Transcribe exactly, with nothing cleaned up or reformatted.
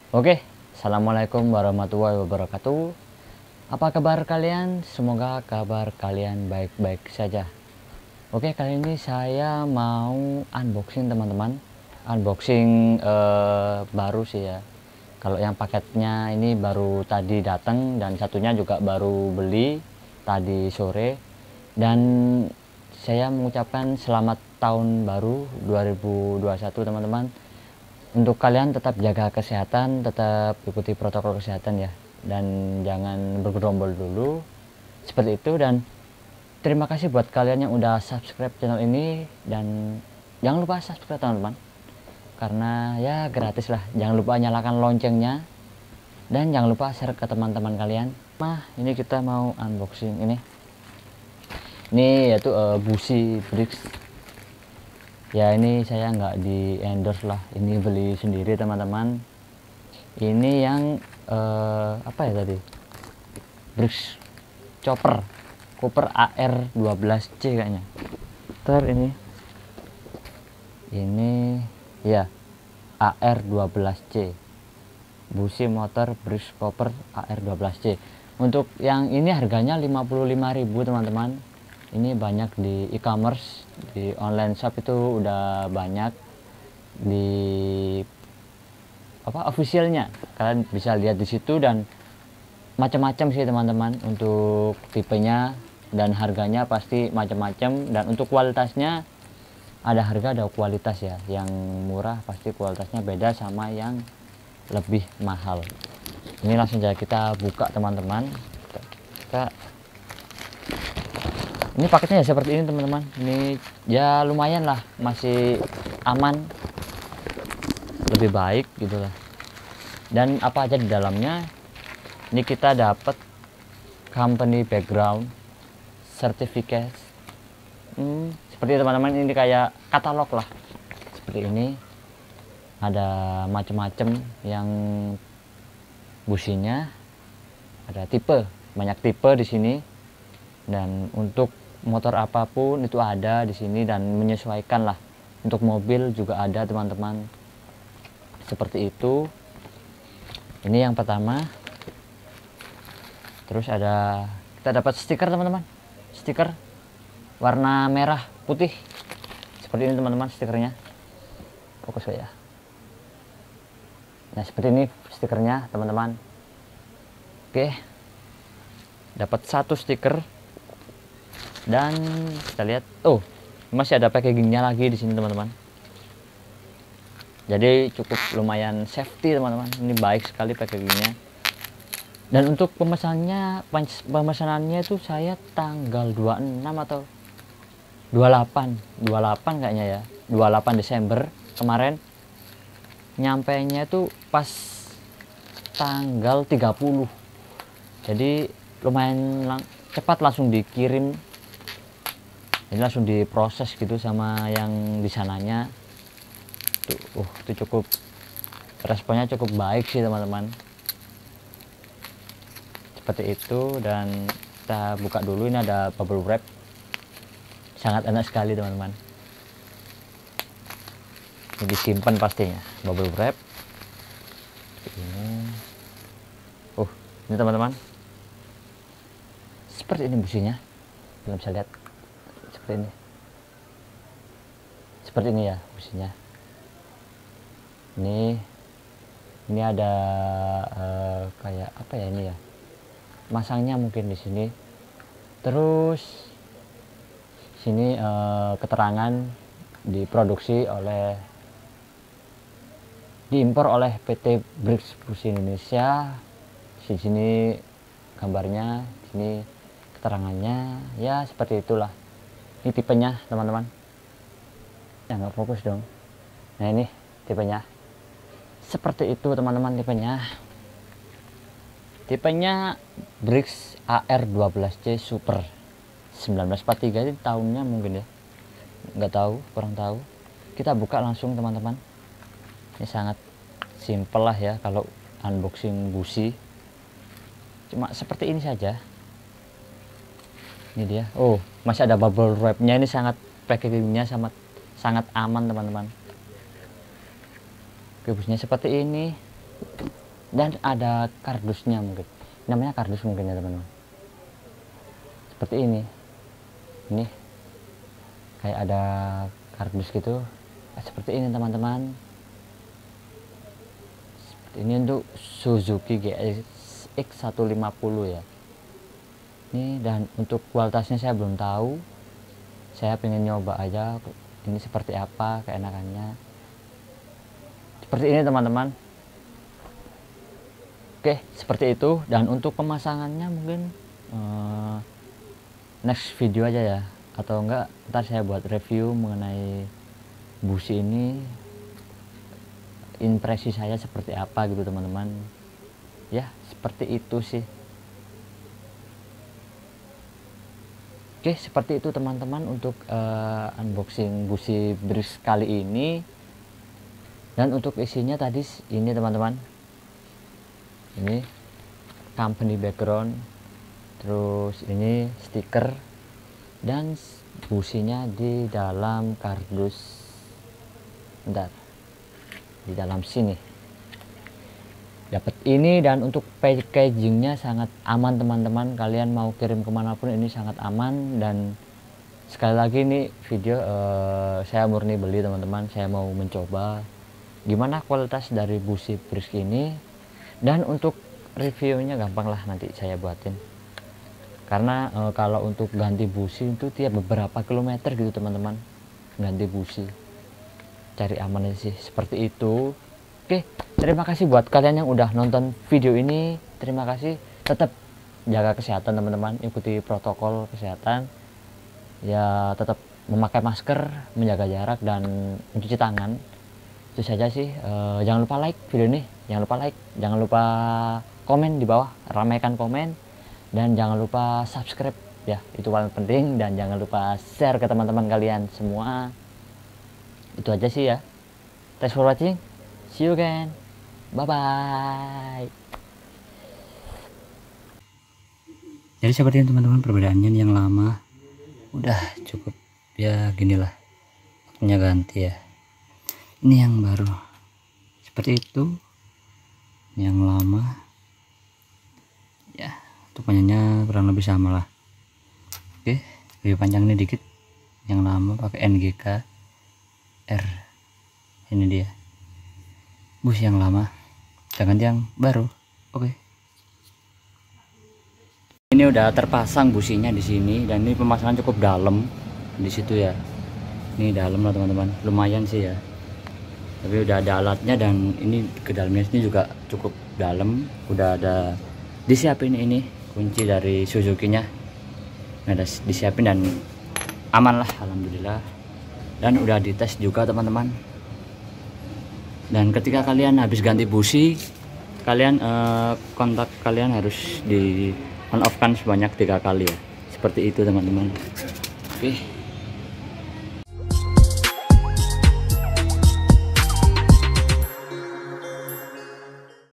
Oke, assalamualaikum warahmatullahi wabarakatuh. Apa kabar kalian? Semoga kabar kalian baik-baik saja. Oke, kali ini saya mau unboxing teman-teman. Unboxing eh, baru sih ya. Kalau yang paketnya ini baru tadi datang dan satunya juga baru beli tadi sore. Dan saya mengucapkan selamat tahun baru dua ribu dua puluh satu teman-teman. Untuk kalian tetap jaga kesehatan, tetap ikuti protokol kesehatan ya, dan jangan bergerombol dulu seperti itu. Dan terima kasih buat kalian yang udah subscribe channel ini, dan jangan lupa subscribe teman-teman, karena ya gratis lah. Jangan lupa nyalakan loncengnya dan jangan lupa share ke teman-teman kalian. Nah, ini kita mau unboxing ini. Ini yaitu uh, busi bricks. Ya, ini saya nggak di endorse lah, ini beli sendiri teman-teman. Ini yang eh, apa ya tadi, bricks chopper Cooper A R dua belas C kayaknya. Ter ini ini ya A R dua belas C, busi motor bricks Cooper A R dua belas C. Untuk yang ini harganya lima puluh lima ribu teman-teman. Ini banyak di e-commerce, di online shop itu udah banyak, di apa officialnya kalian bisa lihat di situ. Dan macam-macam sih teman-teman untuk tipenya, dan harganya pasti macam-macam. Dan untuk kualitasnya ada harga ada kualitas ya. Yang murah pasti kualitasnya beda sama yang lebih mahal. Ini langsung saja kita buka teman-teman. Kita Ini paketnya ya seperti ini teman-teman. Ini ya lumayan lah, masih aman, lebih baik gitu lah. Dan apa aja di dalamnya, ini kita dapat company background certificate. Hmm, seperti teman-teman, ini kayak katalog lah. Seperti ini, ada macam-macam yang businya, ada tipe, banyak tipe di sini. Dan untuk motor apapun itu ada di sini, dan menyesuaikan lah. Untuk mobil juga ada teman-teman, seperti itu. Ini yang pertama. Terus ada, kita dapat stiker teman-teman, stiker warna merah putih seperti ini teman-teman stikernya. Fokus ya. Nah, seperti ini stikernya teman-teman. Oke, dapat satu stiker. Dan kita lihat, oh masih ada packagingnya lagi di sini teman-teman. Jadi cukup lumayan safety teman-teman. Ini baik sekali packagingnya. Dan untuk pemesanannya, pemesanannya itu saya tanggal dua puluh enam atau dua puluh delapan, dua puluh delapan kayaknya ya, dua puluh delapan Desember kemarin. Nyampainya itu pas tanggal tiga puluh. Jadi lumayan lang cepat, langsung dikirim. Ini langsung diproses gitu sama yang di sananya. Tuh, uh, itu cukup, responnya cukup baik sih teman-teman. Seperti itu. Dan kita buka dulu, ini ada bubble wrap. Sangat enak sekali teman-teman. Ini disimpan pastinya, bubble wrap. Ini, uh, ini teman-teman. Seperti ini businya, belum bisa lihat. Seperti ini, seperti ini ya businya. Ini, ini ada uh, kayak apa ya ini ya? Masangnya mungkin di sini. Terus sini uh, keterangan diproduksi oleh, diimpor oleh P T Bricks Busi Indonesia. Di sini gambarnya, di sini keterangannya, ya seperti itulah. Ini tipenya teman-teman. Ya nggak fokus dong. Nah, ini tipenya. Seperti itu teman-teman tipenya. Tipenya Bricks A R dua belas C Super seribu sembilan ratus empat puluh tiga. Ini tahunnya mungkin ya. Nggak tahu, kurang tahu. Kita buka langsung teman-teman. Ini sangat simple lah ya kalau unboxing busi. Cuma seperti ini saja. Ini dia. Oh, masih ada bubble wrapnya. Ini sangat, packagingnya sangat sangat aman teman-teman. Oke, busnya seperti ini. dan ada kardusnya, mungkin namanya kardus mungkin ya teman-teman. Seperti ini, ini kayak ada kardus gitu, seperti ini teman-teman. Seperti ini untuk Suzuki G X seratus lima puluh ya. Ini, dan untuk kualitasnya saya belum tahu, saya pengen nyoba aja ini seperti apa keenakannya. Seperti ini teman-teman. Oke, seperti itu. Dan untuk pemasangannya mungkin uh, next video aja ya, atau enggak ntar saya buat review mengenai busi ini, impresi saya seperti apa gitu teman-teman ya. Seperti itu sih. Oke, seperti itu teman-teman untuk uh, unboxing busi Breeze kali ini. Dan untuk isinya tadi ini teman-teman, ini company background, terus ini stiker, dan businya di dalam kardus, bentar, di dalam sini dapat ini. Dan untuk packagingnya sangat aman teman-teman, kalian mau kirim kemanapun ini sangat aman. Dan sekali lagi ini video uh, saya murni beli teman-teman, saya mau mencoba gimana kualitas dari busi Breeze ini. Dan untuk reviewnya gampang lah nanti saya buatin, karena uh, kalau untuk ganti busi itu tiap beberapa kilometer gitu teman-teman, ganti busi, cari aman sih seperti itu. Oke, terima kasih buat kalian yang udah nonton video ini. Terima kasih. Tetap jaga kesehatan teman-teman, ikuti protokol kesehatan ya, tetap memakai masker, menjaga jarak, dan mencuci tangan. Itu saja sih. E, jangan lupa like video ini, jangan lupa like, jangan lupa komen di bawah, ramaikan komen, dan jangan lupa subscribe ya, itu paling penting. Dan jangan lupa share ke teman-teman kalian semua. Itu aja sih ya. Thanks for watching. See you again. Bye bye. Jadi seperti itu teman-teman perbedaannya. Yang lama udah cukup ya, ginilah waktunya ganti ya. Ini yang baru seperti itu, yang lama ya, tukannya kurang lebih sama lah. Oke, lebih panjang ini dikit. Yang lama pakai N G K R, ini dia bus yang lama, jangan yang baru. Oke, ini udah terpasang businya di sini, dan ini pemasangan cukup dalam di situ ya. Ini dalam lah teman-teman, lumayan sih ya, tapi udah ada alatnya. Dan ini ke dalamnya sini juga cukup dalam, udah ada disiapin ini kunci dari Suzuki-nya, ada disiapin dan aman lah, alhamdulillah. Dan udah dites juga teman-teman. Dan ketika kalian habis ganti busi, kalian eh, kontak kalian harus di on off kan sebanyak tiga kali ya, seperti itu teman-teman. Oke.